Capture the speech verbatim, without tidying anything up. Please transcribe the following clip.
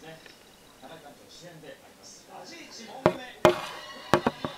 ね。田中館長主演であります。ラジイチモンメ。